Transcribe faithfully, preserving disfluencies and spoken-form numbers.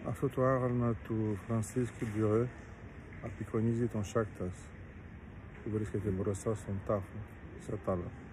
Αυτό το άγαλμα του Φρανσίσκου Ντιωρέ απεικονίζει τον Σάκτας που βρίσκεται μπροστά στον τάφο σε τάλα.